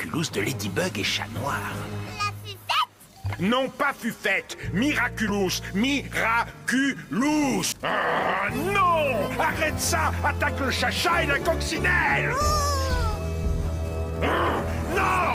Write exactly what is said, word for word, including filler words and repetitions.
Miraculous de Ladybug et Chat Noir. La Fufette? Non, pas Fufette, Miraculous, Miraculous. Ah, non, arrête ça, attaque le chacha et la coccinelle. Oh. Ah, non.